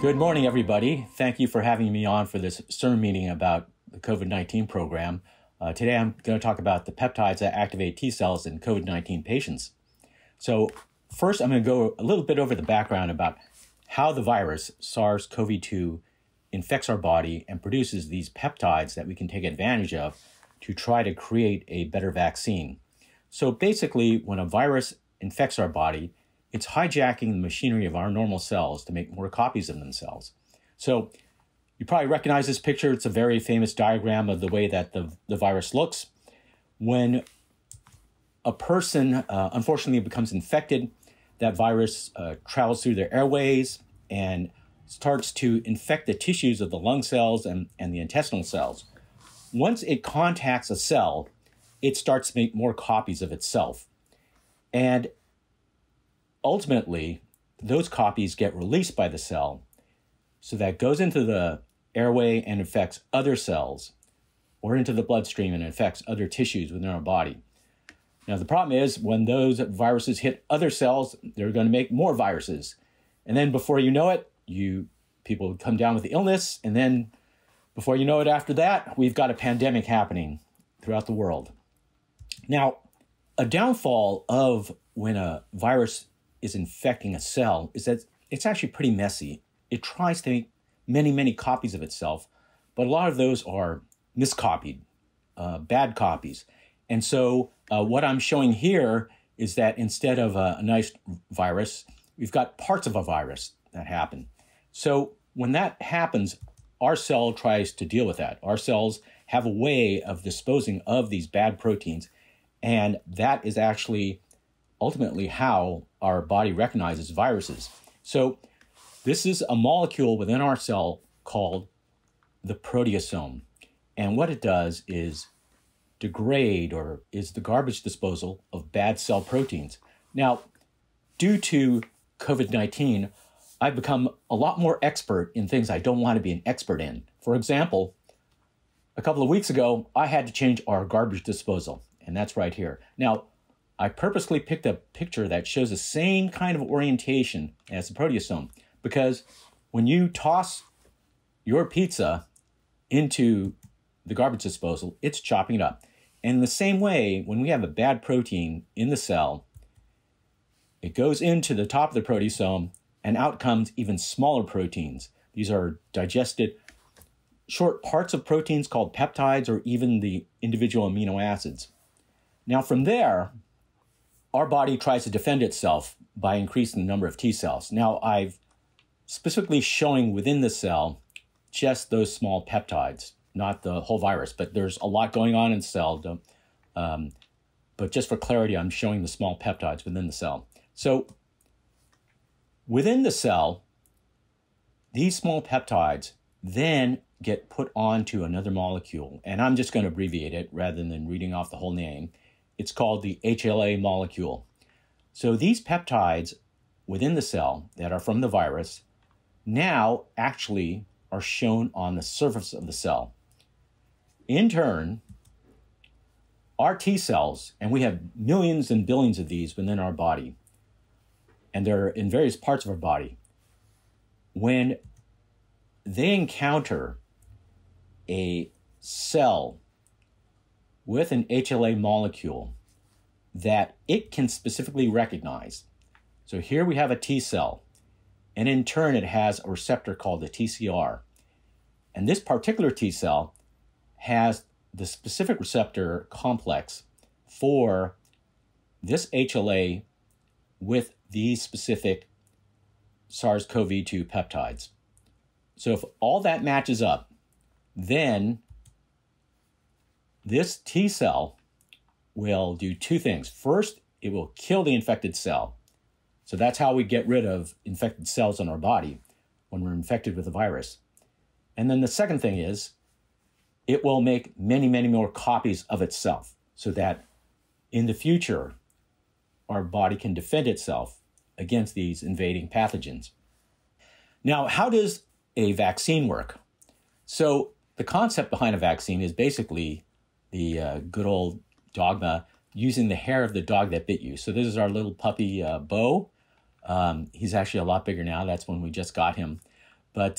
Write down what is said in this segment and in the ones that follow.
Good morning, everybody. Thank you for having me on for this CIRM meeting about the COVID-19 program. Today, I'm going to talk about the peptides that activate T cells in COVID-19 patients. So first, I'm going to go a little bit over the background about how the virus SARS-CoV-2 infects our body and produces these peptides that we can take advantage of to try to create a better vaccine. So basically, when a virus infects our body, it's hijacking the machinery of our normal cells to make more copies of themselves. So you probably recognize this picture. It's a very famous diagram of the way that the virus looks. When a person, unfortunately, becomes infected, that virus travels through their airways and starts to infect the tissues of the lung cells and the intestinal cells. Once it contacts a cell, it starts to make more copies of itself. And ultimately, those copies get released by the cell, so that goes into the airway and infects other cells, or into the bloodstream and infects other tissues within our body. Now, the problem is when those viruses hit other cells, they're going to make more viruses. And then before you know it, people come down with the illness. And then before you know it after that, we've got a pandemic happening throughout the world. Now, a downfall of when a virus is infecting a cell is that it's actually pretty messy. It tries to make many, many copies of itself, but a lot of those are miscopied, bad copies. And so what I'm showing here is that instead of a nice virus, we've got parts of a virus that happen. So when that happens, our cell tries to deal with that. Our cells have a way of disposing of these bad proteins, and that is actually ultimately how our body recognizes viruses. So this is a molecule within our cell called the proteasome. And what it does is degrade, or is the garbage disposal of bad cell proteins. Now, due to COVID-19, I've become a lot more expert in things I don't want to be an expert in. For example, a couple of weeks ago, I had to change our garbage disposal, and that's right here. Now, I purposely picked a picture that shows the same kind of orientation as the proteasome, because when you toss your pizza into the garbage disposal, it's chopping it up. And in the same way, when we have a bad protein in the cell, it goes into the top of the proteasome, and out comes even smaller proteins. These are digested short parts of proteins called peptides, or even the individual amino acids. Now from there, our body tries to defend itself by increasing the number of T cells. Now, I've specifically showing within the cell just those small peptides, not the whole virus, but there's a lot going on in the cell. But just for clarity, I'm showing the small peptides within the cell. So within the cell, these small peptides then get put onto another molecule, and I'm just going to abbreviate it rather than reading off the whole name. It's called the Hla molecule. So these peptides within the cell that are from the virus now actually are shown on the surface of the cell. In turn, our T cells, and we have millions and billions of these within our body, and they're in various parts of our body, when they encounter a cell with an Hla molecule that it can specifically recognize. So here we have a T cell, and in turn it has a receptor called the TCR. And this particular T cell has the specific receptor complex for this HLA with these specific SARS-CoV-2 peptides. So if all that matches up, then this T cell will do two things. First, it will kill the infected cell. So that's how we get rid of infected cells in our body when we're infected with a virus. And then the second thing is, it will make many, many more copies of itself so that in the future, our body can defend itself against these invading pathogens. Now, how does a vaccine work? So the concept behind a vaccine is basically the good old dogma, using the hair of the dog that bit you. So this is our little puppy, Bo. He's actually a lot bigger now. That's when we just got him. But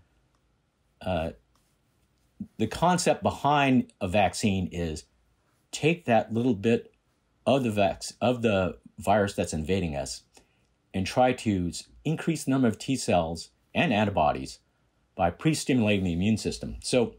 the concept behind a vaccine is take that little bit of the virus that's invading us and try to increase the number of T cells and antibodies by pre-stimulating the immune system. So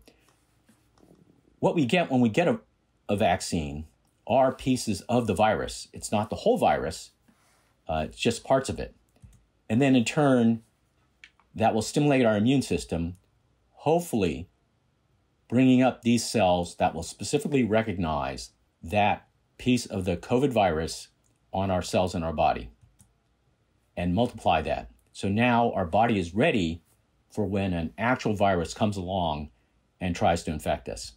what we get when we get a vaccine are pieces of the virus. It's not the whole virus, it's just parts of it. And then in turn, that will stimulate our immune system, hopefully bringing up these cells that will specifically recognize that piece of the COVID virus on our cells in our body and multiply that. So now our body is ready for when an actual virus comes along and tries to infect us.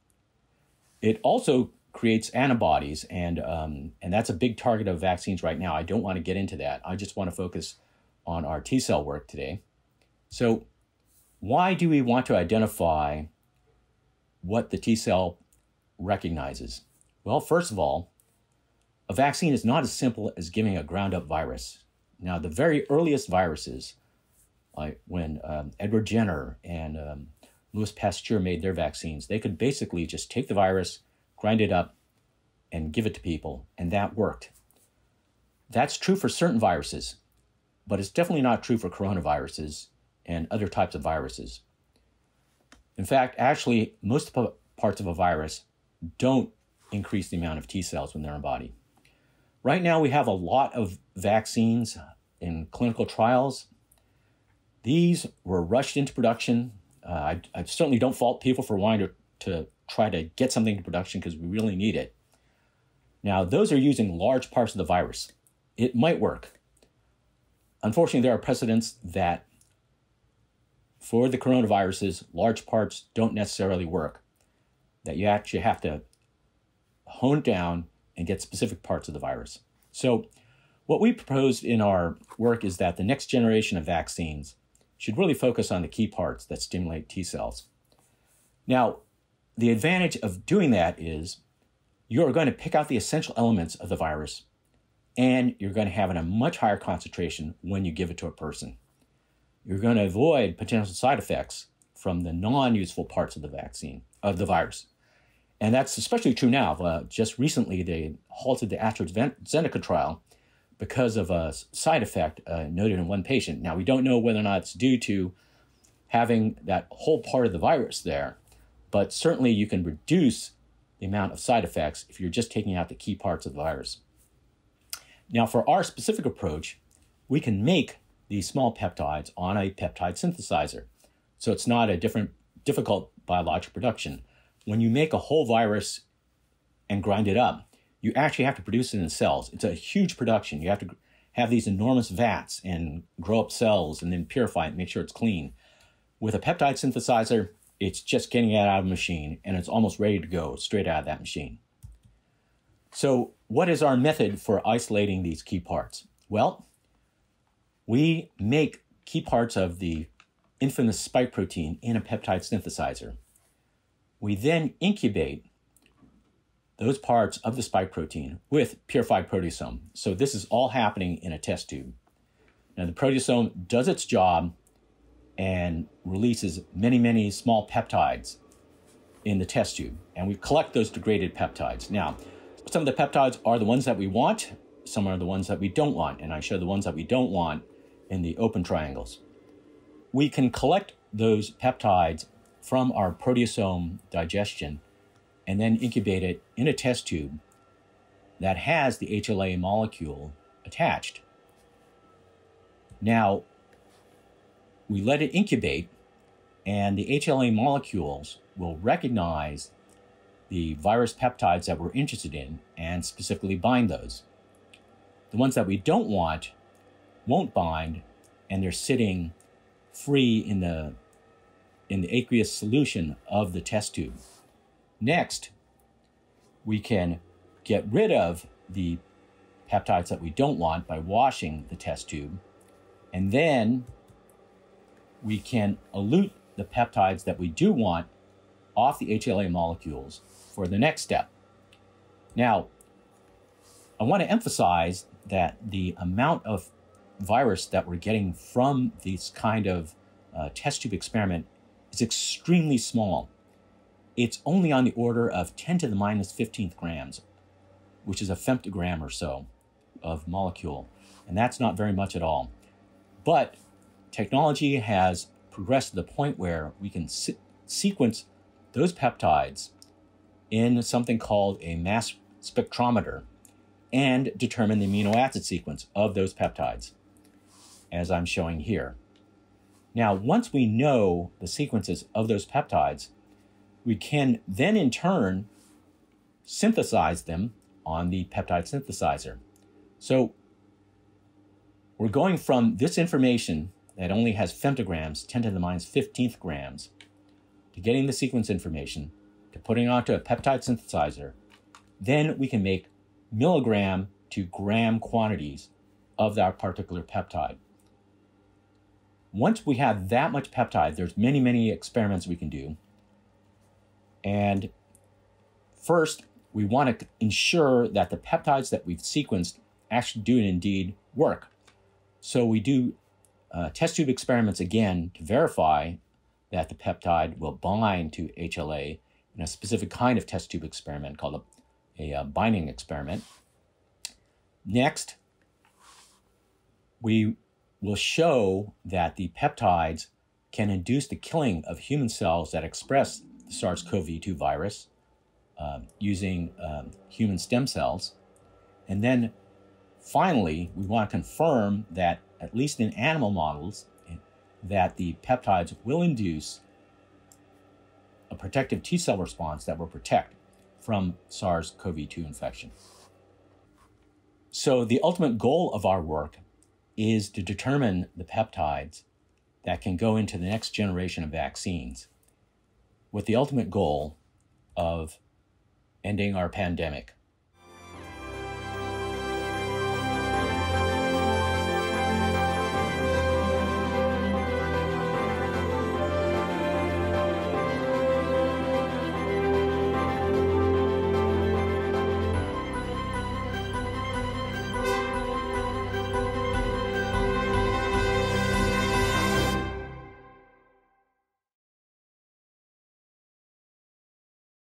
It also creates antibodies, and that's a big target of vaccines right now. I don't want to get into that. I just want to focus on our T cell work today. So why do we want to identify what the T cell recognizes? Well, first of all, a vaccine is not as simple as giving a ground-up virus. Now, the very earliest viruses, like when Edward Jenner and Louis Pasteur made their vaccines, they could basically just take the virus, grind it up, and give it to people, and that worked. That's true for certain viruses, but it's definitely not true for coronaviruses and other types of viruses. In fact, actually, most parts of a virus don't increase the amount of T cells when they're in the body. Right now, we have a lot of vaccines in clinical trials. These were rushed into production. I certainly don't fault people for wanting to try to get something to production because we really need it. Now, those are using large parts of the virus. It might work. Unfortunately, there are precedents that for the coronaviruses, large parts don't necessarily work, that you actually have to hone it down and get specific parts of the virus. So what we proposed in our work is that the next generation of vaccines should really focus on the key parts that stimulate T cells. Now, the advantage of doing that is you're going to pick out the essential elements of the virus, and you're going to have it in a much higher concentration when you give it to a person. You're going to avoid potential side effects from the non-useful parts of the vaccine, of the virus. And that's especially true now. Just recently, they halted the AstraZeneca trial because of a side effect noted in one patient. Now, we don't know whether or not it's due to having that whole part of the virus there, but certainly you can reduce the amount of side effects if you're just taking out the key parts of the virus. Now, for our specific approach, we can make these small peptides on a peptide synthesizer. So it's not a difficult biological production. When you make a whole virus and grind it up, you actually have to produce it in cells. It's a huge production. You have to have these enormous vats and grow up cells and then purify it and make sure it's clean. With a peptide synthesizer, it's just getting it out of a machine and it's almost ready to go straight out of that machine. So what is our method for isolating these key parts? Well, we make key parts of the infamous spike protein in a peptide synthesizer. We then incubate those parts of the spike protein with purified proteasome. So this is all happening in a test tube. Now the proteasome does its job and releases many, many small peptides in the test tube. And we collect those degraded peptides. Now, some of the peptides are the ones that we want. Some are the ones that we don't want. And I show the ones that we don't want in the open triangles. We can collect those peptides from our proteasome digestion and then incubate it in a test tube that has the Hla molecule attached. Now, we let it incubate, and the Hla molecules will recognize the virus peptides that we're interested in and specifically bind those. The ones that we don't want won't bind, and they're sitting free in the aqueous solution of the test tube. Next, we can get rid of the peptides that we don't want by washing the test tube, and then we can elute the peptides that we do want off the Hla molecules for the next step. Now, I want to emphasize that the amount of virus that we're getting from these kind of test tube experiment is extremely small. It's only on the order of 10 to the minus 15th grams, which is a femtogram or so of molecule. And that's not very much at all. But technology has progressed to the point where we can sequence those peptides in something called a mass spectrometer and determine the amino acid sequence of those peptides, as I'm showing here. Now, once we know the sequences of those peptides, we can then in turn synthesize them on the peptide synthesizer. So we're going from this information that only has femtograms, 10 to the minus 15th grams, to getting the sequence information, to putting it onto a peptide synthesizer. Then we can make milligram to gram quantities of that particular peptide. Once we have that much peptide, there's many, many experiments we can do. And first, we want to ensure that the peptides that we've sequenced actually do indeed work. So we do test tube experiments again to verify that the peptide will bind to HLA in a specific kind of test tube experiment called a binding experiment. Next, we will show that the peptides can induce the killing of human cells that express the SARS-CoV-2 virus using human stem cells. And then finally, we want to confirm that, at least in animal models, that the peptides will induce a protective T-cell response that will protect from SARS-CoV-2 infection. So the ultimate goal of our work is to determine the peptides that can go into the next generation of vaccines, with the ultimate goal of ending our pandemic.